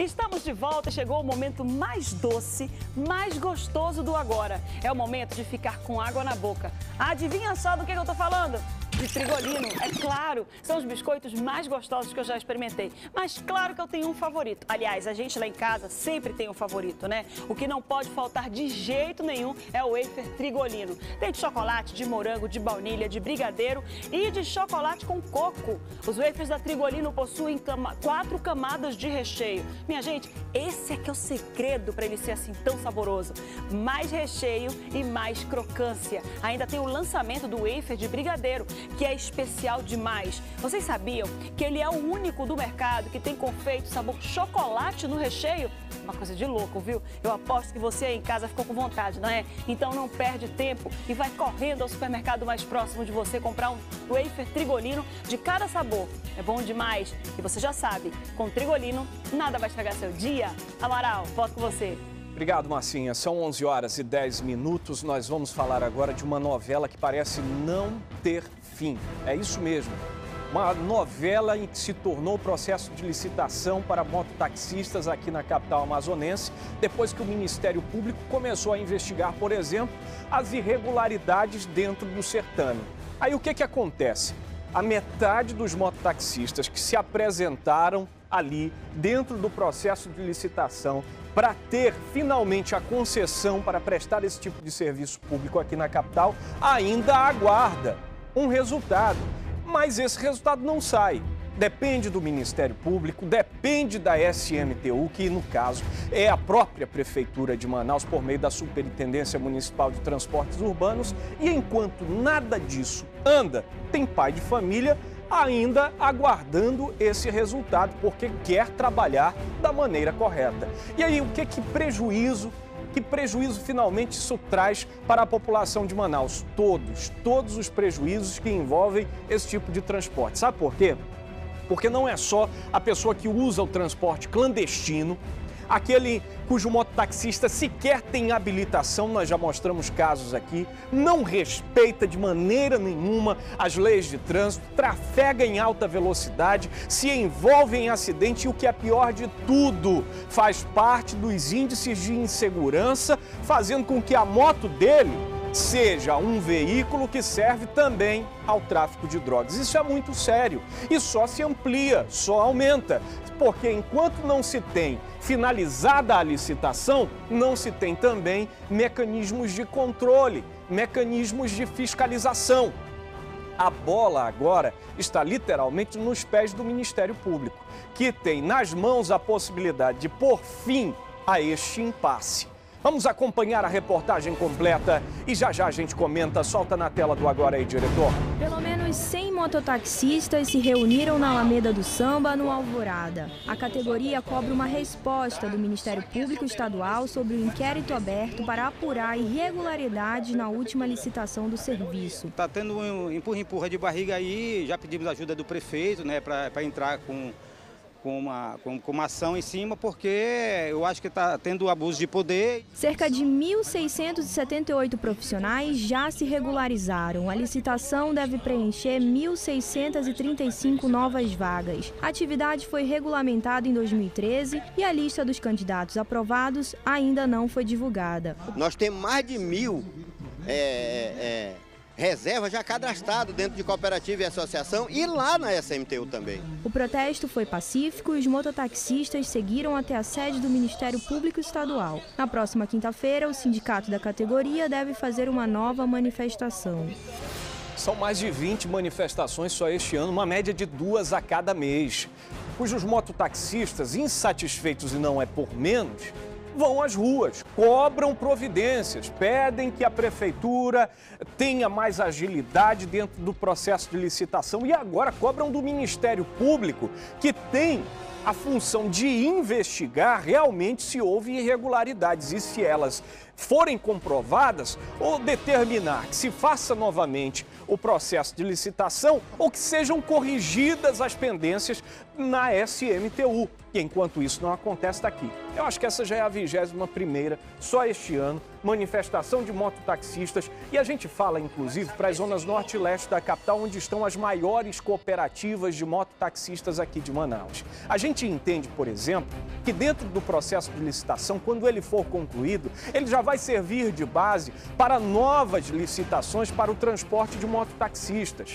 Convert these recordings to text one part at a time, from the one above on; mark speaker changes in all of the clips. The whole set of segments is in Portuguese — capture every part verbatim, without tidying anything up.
Speaker 1: Estamos de volta e chegou o momento mais doce, mais gostoso do agora. É o momento de ficar com água na boca. Adivinha só do que eu tô falando? De Trigolino, é claro. São os biscoitos mais gostosos que eu já experimentei. Mas claro que eu tenho um favorito. Aliás, a gente lá em casa sempre tem um favorito, né? O que não pode faltar de jeito nenhum é o wafer Trigolino. Tem de chocolate, de morango, de baunilha, de brigadeiro e de chocolate com coco. Os wafers da Trigolino possuem cama... quatro camadas de recheio. Minha gente, esse é que é o segredo para ele ser assim tão saboroso. Mais recheio e mais crocância. Ainda tem o lançamento do wafer de brigadeiro, que é especial demais. Vocês sabiam que ele é o único do mercado que tem confeito sabor chocolate no recheio? Uma coisa de louco, viu? Eu aposto que você aí em casa ficou com vontade, não é? Então não perde tempo e vai correndo ao supermercado mais próximo de você comprar um wafer Trigolino de cada sabor. É bom demais. E você já sabe, com Trigolino nada vai estragar seu dia. Amaral, volto com você.
Speaker 2: Obrigado, Marcinha. São onze horas e dez minutos. Nós vamos falar agora de uma novela que parece não ter fim. É isso mesmo. Uma novela em que se tornou o processo de licitação para mototaxistas aqui na capital amazonense, depois que o Ministério Público começou a investigar, por exemplo, as irregularidades dentro do certame. Aí o que que acontece? A metade dos mototaxistas que se apresentaram ali dentro do processo de licitação para ter finalmente a concessão para prestar esse tipo de serviço público aqui na capital, ainda aguarda um resultado. Mas esse resultado não sai. Depende do Ministério Público, depende da S M T U, que no caso é a própria Prefeitura de Manaus por meio da Superintendência Municipal de Transportes Urbanos. E enquanto nada disso anda, tem pai de família ainda aguardando esse resultado, porque quer trabalhar da maneira correta. E aí, o que que prejuízo, que prejuízo finalmente isso traz para a população de Manaus? Todos, todos os prejuízos que envolvem esse tipo de transporte. Sabe por quê? Porque não é só a pessoa que usa o transporte clandestino, aquele cujo mototaxista sequer tem habilitação, nós já mostramos casos aqui, não respeita de maneira nenhuma as leis de trânsito, trafega em alta velocidade, se envolve em acidente e o que é pior de tudo, faz parte dos índices de insegurança, fazendo com que a moto dele seja um veículo que serve também ao tráfico de drogas. Isso é muito sério e só se amplia, só aumenta, porque enquanto não se tem finalizada a licitação, não se tem também mecanismos de controle, mecanismos de fiscalização. A bola agora está literalmente nos pés do Ministério Público, que tem nas mãos a possibilidade de pôr fim a este impasse. Vamos acompanhar a reportagem completa e já já a gente comenta. Solta na tela do Agora aí, diretor.
Speaker 3: Pelo menos cem mototaxistas se reuniram na Alameda do Samba, no Alvorada. A categoria cobra uma resposta do Ministério Público Estadual sobre o inquérito aberto para apurar irregularidades na última licitação do serviço.
Speaker 4: Está tendo um empurra-empurra de barriga aí, já pedimos ajuda do prefeito, né, para entrar com... Com uma, com, com uma ação em cima, porque eu acho que está tendo abuso de poder.
Speaker 3: Cerca de mil seiscentos e setenta e oito profissionais já se regularizaram. A licitação deve preencher mil seiscentos e trinta e cinco novas vagas. A atividade foi regulamentada em dois mil e treze e a lista dos candidatos aprovados ainda não foi divulgada.
Speaker 5: Nós temos mais de mil é, é, reservas já cadastradas dentro de cooperativa e associação e lá na S M T U também.
Speaker 3: O protesto foi pacífico e os mototaxistas seguiram até a sede do Ministério Público Estadual. Na próxima quinta-feira, o sindicato da categoria deve fazer uma nova manifestação.
Speaker 2: São mais de vinte manifestações só este ano, uma média de duas a cada mês, cujos mototaxistas, insatisfeitos e não é por menos, vão às ruas, cobram providências, pedem que a prefeitura tenha mais agilidade dentro do processo de licitação e agora cobram do Ministério Público, que tem a função de investigar realmente se houve irregularidades e se elas forem comprovadas ou determinar que se faça novamente o processo de licitação ou que sejam corrigidas as pendências na S M T U. E enquanto isso não acontece, está aqui. Eu acho que essa já é a vigésima primeira, só este ano, manifestação de mototaxistas e a gente fala, inclusive, para as zonas norte e leste da capital, onde estão as maiores cooperativas de mototaxistas aqui de Manaus. A gente entende, por exemplo, que dentro do processo de licitação, quando ele for concluído, ele já vai servir de base para novas licitações para o transporte de mototaxistas.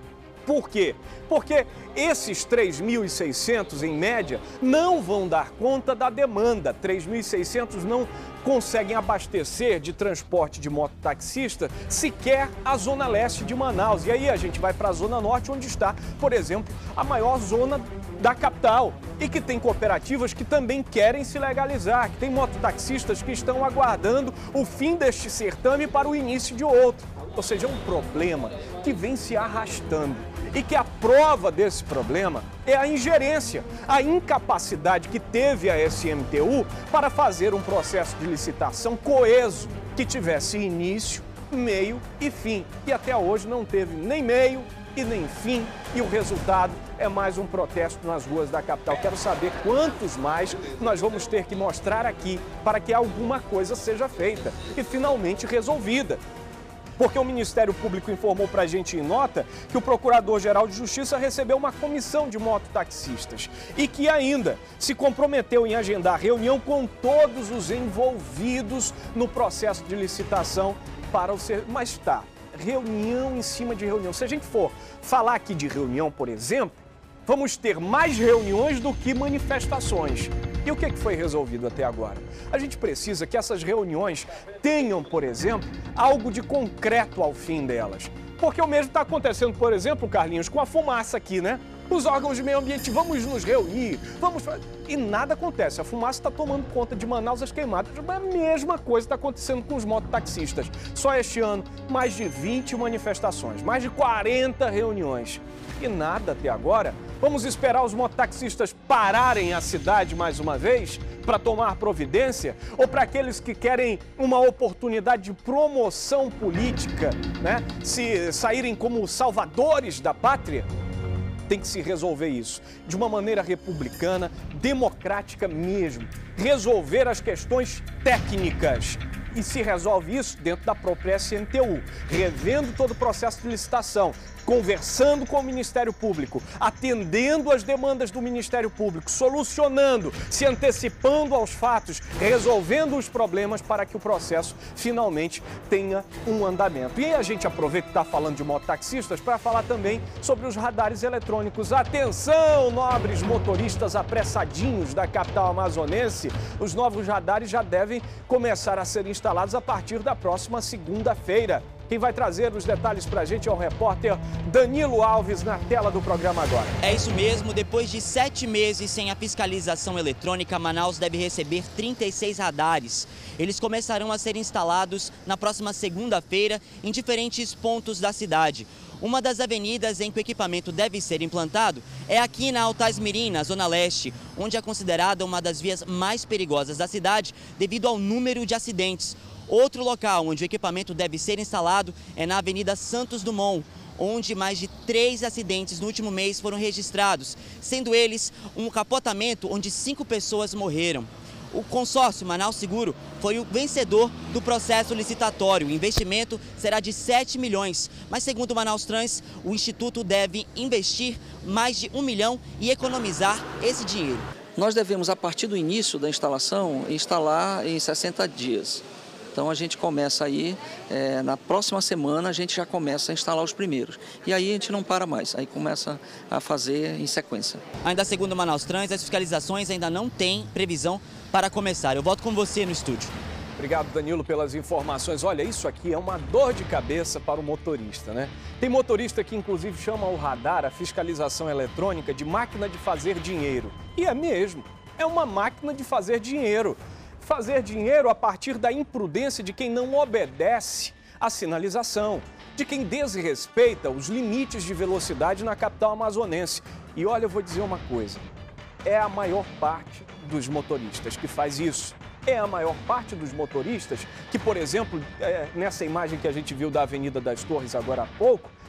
Speaker 2: Por quê? Porque esses três mil e seiscentos, em média, não vão dar conta da demanda. três mil e seiscentos não conseguem abastecer de transporte de mototaxista sequer a zona leste de Manaus. E aí a gente vai para a zona norte, onde está, por exemplo, a maior zona da capital e que tem cooperativas que também querem se legalizar, que tem mototaxistas que estão aguardando o fim deste certame para o início de outro. Ou seja, é um problema que vem se arrastando e que a prova desse problema é a ingerência, a incapacidade que teve a S M T U para fazer um processo de licitação coeso, que tivesse início, meio e fim. E até hoje não teve nem meio e nem fim, e o resultado é mais um protesto nas ruas da capital. Quero saber quantos mais nós vamos ter que mostrar aqui para que alguma coisa seja feita e finalmente resolvida. Porque o Ministério Público informou para a gente em nota que o Procurador-Geral de Justiça recebeu uma comissão de mototaxistas e que ainda se comprometeu em agendar reunião com todos os envolvidos no processo de licitação para o ser... Mas tá, reunião em cima de reunião. Se a gente for falar aqui de reunião, por exemplo, vamos ter mais reuniões do que manifestações. E o que foi resolvido até agora? A gente precisa que essas reuniões tenham, por exemplo, algo de concreto ao fim delas. Porque o mesmo está acontecendo, por exemplo, Carlinhos, com a fumaça aqui, né? Os órgãos de meio ambiente, vamos nos reunir, vamos... E nada acontece. A fumaça está tomando conta de Manaus, as queimadas. A mesma coisa está acontecendo com os mototaxistas. Só este ano, mais de vinte manifestações, mais de quarenta reuniões. E nada até agora. Vamos esperar os mototaxistas pararem a cidade mais uma vez para tomar providência? Ou para aqueles que querem uma oportunidade de promoção política, né? Se saírem como salvadores da pátria? Tem que se resolver isso de uma maneira republicana, democrática mesmo. Resolver as questões técnicas. E se resolve isso dentro da própria S M T U, revendo todo o processo de licitação, conversando com o Ministério Público, atendendo às demandas do Ministério Público, solucionando, se antecipando aos fatos, resolvendo os problemas para que o processo finalmente tenha um andamento. E aí a gente aproveita que está falando de mototaxistas para falar também sobre os radares eletrônicos. Atenção, nobres motoristas apressadinhos da capital amazonense, os novos radares já devem começar a ser instalados a partir da próxima segunda-feira. Quem vai trazer os detalhes para a gente é o repórter Danilo Alves, na tela do programa agora.
Speaker 6: É isso mesmo, depois de sete meses sem a fiscalização eletrônica, Manaus deve receber trinta e seis radares. Eles começarão a ser instalados na próxima segunda-feira em diferentes pontos da cidade. Uma das avenidas em que o equipamento deve ser implantado é aqui na Altais Mirim, na Zona Leste, onde é considerada uma das vias mais perigosas da cidade devido ao número de acidentes. Outro local onde o equipamento deve ser instalado é na Avenida Santos Dumont, onde mais de três acidentes no último mês foram registrados, sendo eles um capotamento onde cinco pessoas morreram. O consórcio Manaus Seguro foi o vencedor do processo licitatório. O investimento será de sete milhões, mas segundo o Manaus Trans, o Instituto deve investir mais de um milhão e economizar esse dinheiro.
Speaker 7: Nós devemos, a partir do início da instalação, instalar em sessenta dias. Então a gente começa aí, é, na próxima semana a gente já começa a instalar os primeiros. E aí a gente não para mais, aí começa a fazer em sequência.
Speaker 6: Ainda segundo o Manaus Trans, as fiscalizações ainda não têm previsão para começar. Eu volto com você no estúdio.
Speaker 2: Obrigado, Danilo, pelas informações. Olha, isso aqui é uma dor de cabeça para o motorista, né? Tem motorista que, inclusive, chama o radar, a fiscalização eletrônica, de máquina de fazer dinheiro. E é mesmo, é uma máquina de fazer dinheiro. Fazer dinheiro a partir da imprudência de quem não obedece à sinalização, de quem desrespeita os limites de velocidade na capital amazonense. E olha, eu vou dizer uma coisa, é a maior parte dos motoristas que faz isso. É a maior parte dos motoristas que, por exemplo, é, nessa imagem que a gente viu da Avenida das Torres agora há pouco,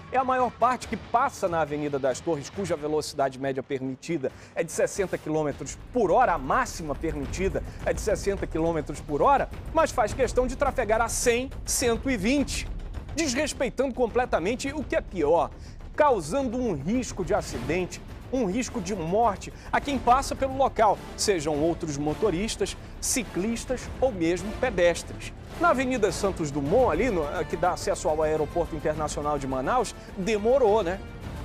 Speaker 2: é a maior parte que passa na Avenida das Torres, cuja velocidade média permitida é de sessenta quilômetros por hora, a máxima permitida é de sessenta quilômetros por hora, mas faz questão de trafegar a cem, cento e vinte, desrespeitando completamente o que é pior, causando um risco de acidente, um risco de morte a quem passa pelo local, sejam outros motoristas, ciclistas ou mesmo pedestres. Na Avenida Santos Dumont, ali, no, que dá acesso ao Aeroporto Internacional de Manaus, demorou, né?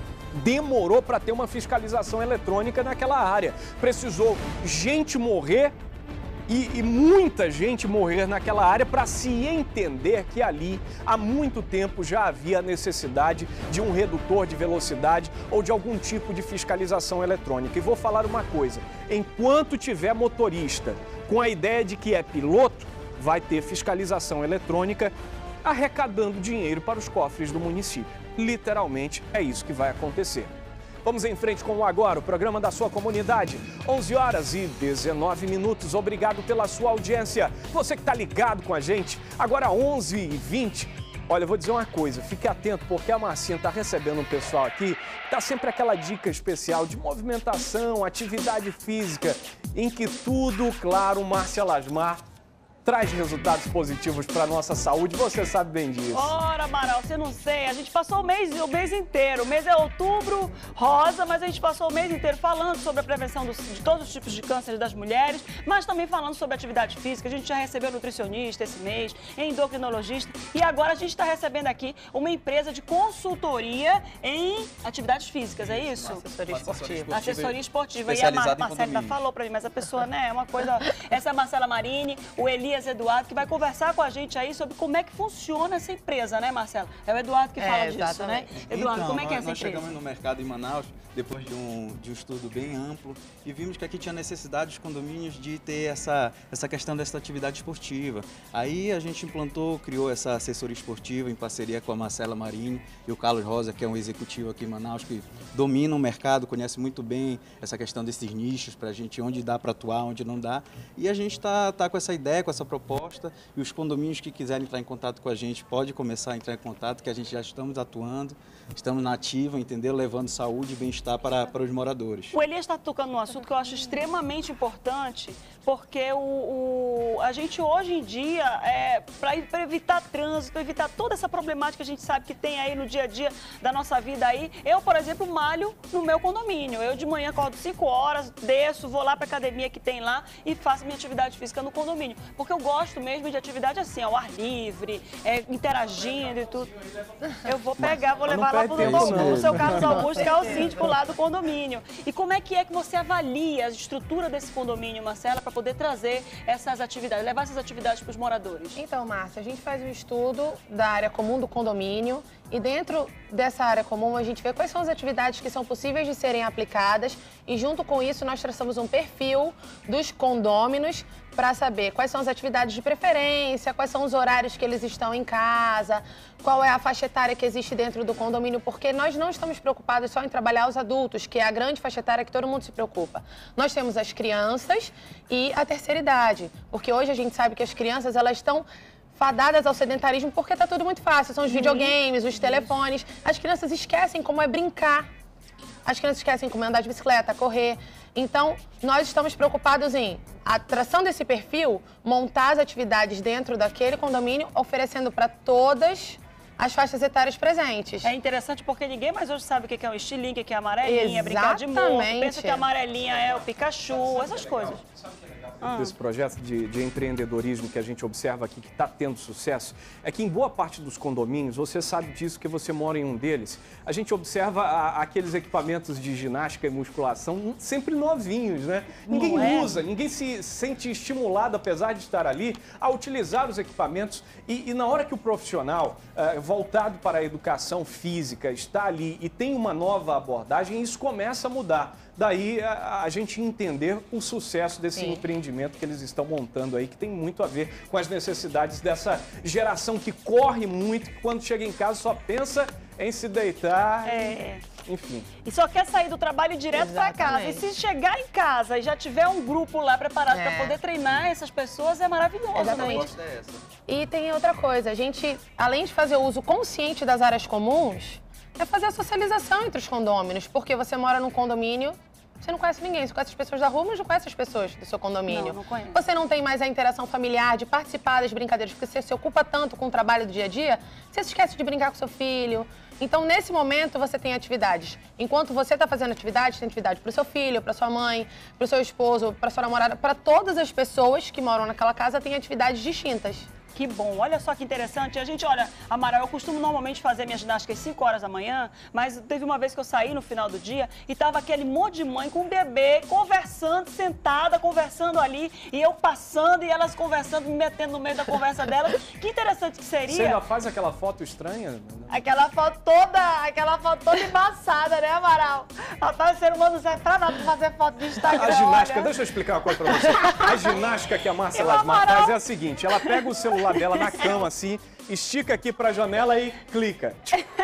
Speaker 2: Demorou para ter uma fiscalização eletrônica naquela área. Precisou gente morrer e, e muita gente morrer naquela área para se entender que ali, há muito tempo, já havia a necessidade de um redutor de velocidade ou de algum tipo de fiscalização eletrônica. E vou falar uma coisa, enquanto tiver motorista com a ideia de que é piloto, vai ter fiscalização eletrônica arrecadando dinheiro para os cofres do município. Literalmente, é isso que vai acontecer. Vamos em frente com o Agora, o programa da sua comunidade. onze horas e dezenove minutos. Obrigado pela sua audiência. Você que está ligado com a gente, agora onze e vinte. Olha, eu vou dizer uma coisa, fique atento, porque a Marcinha está recebendo um pessoal aqui, está sempre aquela dica especial de movimentação, atividade física, em que tudo, claro, Márcia Lasmar traz resultados positivos para a nossa saúde, você sabe bem disso.
Speaker 1: Ora, Amaral, você não sei, a gente passou o mês, o mês inteiro, o mês é outubro rosa, mas a gente passou o mês inteiro falando sobre a prevenção dos, de todos os tipos de cânceres das mulheres, mas também falando sobre atividade física. A gente já recebeu nutricionista esse mês, endocrinologista, e agora a gente está recebendo aqui uma empresa de consultoria em atividades físicas, é isso?
Speaker 8: Assessoria esportiva.
Speaker 1: Assessoria esportiva. E a Mar Marcela falou para mim, mas a pessoa, né, é uma coisa... Essa é a Marcela Marini, o Eli Eduardo, que vai conversar com a gente aí sobre como é que funciona essa empresa, né, Marcelo? É o Eduardo que fala
Speaker 8: é,
Speaker 1: disso, né? Eduardo,
Speaker 9: então,
Speaker 1: como é que é
Speaker 9: nós,
Speaker 1: essa
Speaker 9: nós
Speaker 1: empresa?
Speaker 9: chegamos no mercado em Manaus, depois de um, de um estudo bem amplo, e vimos que aqui tinha necessidade dos condomínios de ter essa, essa questão dessa atividade esportiva. Aí a gente implantou, criou essa assessoria esportiva em parceria com a Marcela Marini e o Carlos Rosa, que é um executivo aqui em Manaus, que domina o mercado, conhece muito bem essa questão desses nichos, para a gente, onde dá para atuar, onde não dá. E a gente está tá com essa ideia, com essa proposta, e os condomínios que quiserem entrar em contato com a gente, pode começar a entrar em contato, que a gente já estamos atuando, estamos na ativa, entendeu? Levando saúde e bem-estar para, para os moradores.
Speaker 1: O Elias está tocando num assunto que eu acho extremamente importante, porque o, o, a gente hoje em dia, é, para evitar trânsito, evitar toda essa problemática que a gente sabe que tem aí no dia a dia da nossa vida aí, eu, por exemplo, malho no meu condomínio. Eu de manhã acordo cinco horas, desço, vou lá para a academia que tem lá e faço minha atividade física no condomínio. Porque eu gosto mesmo de atividade assim, ao ar livre, é, interagindo e tudo. Eu vou pegar, vou levar lá para o seu Carlos Augusto, que é o síndico lá do condomínio. E como é que é que você avalia a estrutura desse condomínio, Marcela, para poder trazer essas atividades, levar essas atividades para os moradores?
Speaker 8: Então, Márcia, a gente faz um estudo da área comum do condomínio e dentro dessa área comum a gente vê quais são as atividades que são possíveis de serem aplicadas e junto com isso nós traçamos um perfil dos condôminos para saber quais são as atividades de preferência, quais são os horários que eles estão em casa, qual é a faixa etária que existe dentro do condomínio, porque nós não estamos preocupados só em trabalhar os adultos, que é a grande faixa etária que todo mundo se preocupa. Nós temos as crianças e a terceira idade, porque hoje a gente sabe que as crianças elas estão fadadas ao sedentarismo porque está tudo muito fácil, são os videogames, os telefones. As crianças esquecem como é brincar, as crianças esquecem como é andar de bicicleta, correr. Então, nós estamos preocupados em a atração desse perfil, montar as atividades dentro daquele condomínio, oferecendo para todas as faixas etárias presentes.
Speaker 1: É interessante porque ninguém mais hoje sabe o que é um estilingue, o que é amarelinha, é brincar de morto, pensa que a amarelinha é o Pikachu, essas coisas.
Speaker 2: Ah. Desse projeto de, de empreendedorismo que a gente observa aqui, que está tendo sucesso, é que em boa parte dos condomínios, você sabe disso que você mora em um deles, a gente observa a, aqueles equipamentos de ginástica e musculação sempre novinhos, né? Ninguém é? usa, ninguém se sente estimulado, apesar de estar ali, a utilizar os equipamentos. E, e na hora que o profissional uh, voltado para a educação física está ali e tem uma nova abordagem, isso começa a mudar. Daí a, a gente entender o sucesso desse Sim. empreendimento que eles estão montando aí, que tem muito a ver com as necessidades dessa geração que corre muito, que quando chega em casa só pensa em se deitar, é. e, enfim.
Speaker 1: E só quer sair do trabalho direto para casa. E se chegar em casa e já tiver um grupo lá preparado é. para poder treinar essas pessoas, é maravilhoso.
Speaker 8: Exatamente. E tem outra coisa, a gente, além de fazer o uso consciente das áreas comuns, é fazer a socialização entre os condôminos, porque você mora num condomínio, você não conhece ninguém, você conhece as pessoas da rua, mas não conhece as pessoas do seu condomínio.
Speaker 1: Não, não conheço.
Speaker 8: Você não tem mais a interação familiar, de participar das brincadeiras, porque você se ocupa tanto com o trabalho do dia a dia, você se esquece de brincar com seu filho. Então, nesse momento, você tem atividades. Enquanto você está fazendo atividade, tem atividade para o seu filho, para sua mãe, para o seu esposo, para sua namorada, para todas as pessoas que moram naquela casa, tem atividades distintas.
Speaker 1: Que bom, olha só que interessante. A gente, olha, Amaral, eu costumo normalmente fazer minha ginástica às cinco horas da manhã, mas teve uma vez que eu saí no final do dia e tava aquele monte de mãe com um bebê, conversando, sentada, conversando ali, e eu passando e elas conversando, me metendo no meio da conversa delas. Que interessante que seria.
Speaker 2: Você ainda faz aquela foto estranha?
Speaker 1: Aquela foto toda, aquela foto toda embaçada, né, Amaral? Rapaz, o ser humano não serve pra nada pra fazer foto de Instagram.
Speaker 2: A ginástica,
Speaker 1: olha.
Speaker 2: deixa eu explicar uma coisa pra você. A ginástica que a Márcia Lasmar faz é a seguinte, ela pega o celular dela na cama, assim, estica aqui pra janela e clica.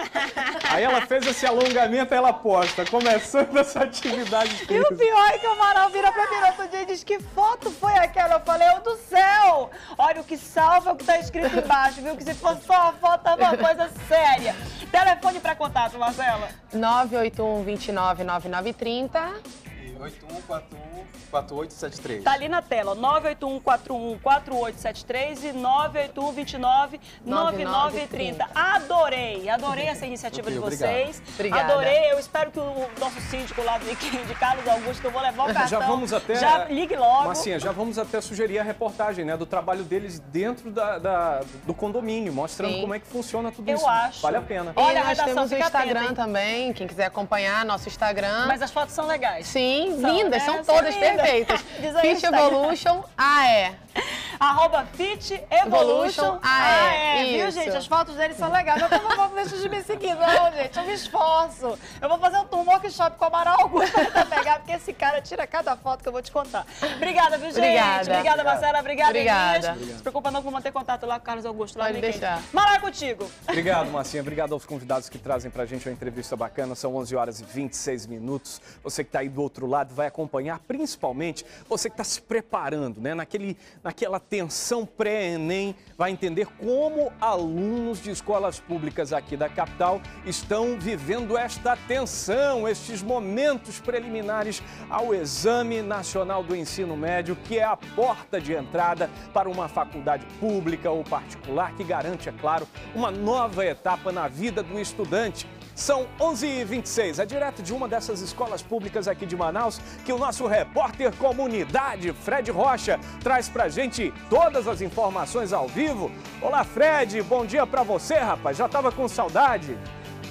Speaker 2: Aí ela fez esse alongamento, ela posta, começando essa atividade.
Speaker 1: E o pior é que o Amaral vira pra mim no outro dia e diz, que foto foi aquela? Eu falei, eu do céu! Olha, o que salva é o que tá escrito embaixo, viu? Que se fosse só uma foto, é uma coisa séria. Telefone pra contato, Marcela.
Speaker 8: nove oito um, dois nove, nove nove três zero.
Speaker 9: E oito um quatro um, quatro oito sete três.
Speaker 1: Tá ali na tela, nove oito um, quatro um, quatro oito sete três e nove oito um, dois nove, nove nove três zero. Adorei, adorei essa iniciativa
Speaker 9: okay,
Speaker 1: de vocês.
Speaker 8: Obrigada.
Speaker 1: Adorei, eu espero que o nosso síndico lá de, de Carlos Augusto, que eu vou levar o cartão.
Speaker 2: Já vamos até...
Speaker 1: Já ligue logo.
Speaker 2: Marcinha, já vamos até sugerir a reportagem, né, do trabalho deles dentro da, da do condomínio, mostrando
Speaker 8: Sim.
Speaker 2: como é que funciona tudo
Speaker 1: eu
Speaker 2: isso.
Speaker 1: acho.
Speaker 2: Vale a pena.
Speaker 8: E
Speaker 1: Olha, a
Speaker 8: nós
Speaker 1: redação,
Speaker 8: temos o
Speaker 1: fica
Speaker 8: Instagram
Speaker 1: atenta, hein?
Speaker 8: também, quem quiser acompanhar, nosso Instagram.
Speaker 1: Mas as fotos são legais.
Speaker 8: Sim,
Speaker 1: São,
Speaker 8: lindas,
Speaker 1: né?
Speaker 8: são
Speaker 1: São
Speaker 8: todas
Speaker 1: lindas.
Speaker 8: perfeitas.
Speaker 1: Diz aí o
Speaker 8: Fit
Speaker 1: Instagram.
Speaker 8: Evolution A E.
Speaker 1: Arroba Fit Evolution
Speaker 8: Evolution
Speaker 1: A E, viu,
Speaker 8: isso.
Speaker 1: gente? As fotos deles são legais. Eu não vou deixar de me seguir, não, gente. Eu me esforço. Eu vou fazer um workshop com o Amaral Augusto pra pegar, porque esse cara tira cada foto que eu vou te contar. Obrigada, viu, gente?
Speaker 8: Obrigada.
Speaker 1: Obrigada, Marcela. Obrigada,
Speaker 8: Obrigada.
Speaker 1: Elias. Se preocupa não, que eu vou manter contato lá com o Carlos Augusto. Lá
Speaker 8: Pode
Speaker 1: no LinkedIn.
Speaker 8: deixar.
Speaker 1: Amaral, é contigo.
Speaker 2: Obrigado, Marcinha. Obrigado aos convidados que trazem pra gente uma entrevista bacana. São onze horas e vinte e seis minutos. Você que tá aí do outro lado vai acompanhar, principalmente você que está se preparando, né? Naquele, naquela tensão pré-ENEM, vai entender como alunos de escolas públicas aqui da capital estão vivendo esta tensão, estes momentos preliminares ao Exame Nacional do Ensino Médio, que é a porta de entrada para uma faculdade pública ou particular que garante, é claro, uma nova etapa na vida do estudante. São onze e vinte e seis, é direto de uma dessas escolas públicas aqui de Manaus que o nosso repórter comunidade, Fred Rocha, traz pra gente todas as informações ao vivo. Olá, Fred, bom dia pra você, rapaz, já tava com saudade.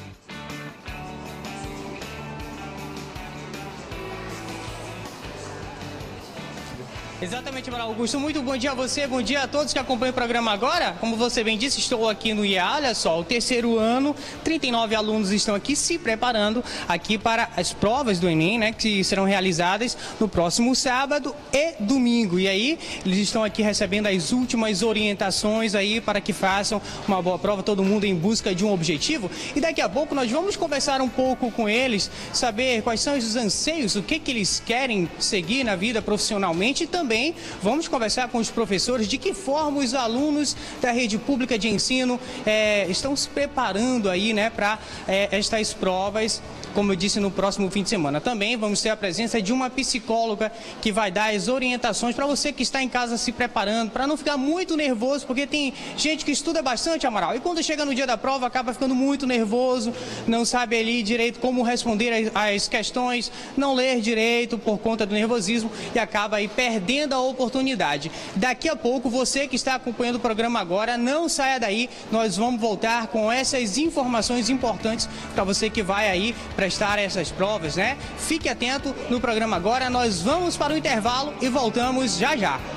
Speaker 10: Exatamente, Amaral Augusto. Muito bom dia a você, bom dia a todos que acompanham o programa agora. Como você bem disse, estou aqui no I A, olha só, o terceiro ano, trinta e nove alunos estão aqui se preparando aqui para as provas do Enem, né, que serão realizadas no próximo sábado e domingo. E aí, eles estão aqui recebendo as últimas orientações aí para que façam uma boa prova, todo mundo em busca de um objetivo. E daqui a pouco nós vamos conversar um pouco com eles, saber quais são os anseios, o que, que eles querem seguir na vida profissionalmente e também Também vamos conversar com os professores de que forma os alunos da rede pública de ensino é, estão se preparando aí, né, para é, estas provas, como eu disse, no próximo fim de semana. Também vamos ter a presença de uma psicóloga que vai dar as orientações para você que está em casa se preparando, para não ficar muito nervoso, porque tem gente que estuda bastante, Amaral, e quando chega no dia da prova acaba ficando muito nervoso, não sabe ali direito como responder as, as questões, não ler direito por conta do nervosismo e acaba aí perdendo a oportunidade. Daqui a pouco, você que está acompanhando o programa agora, não saia daí, nós vamos voltar com essas informações importantes para você que vai aí prestar essas provas, né? Fique atento no programa agora, nós vamos para o intervalo e voltamos já já.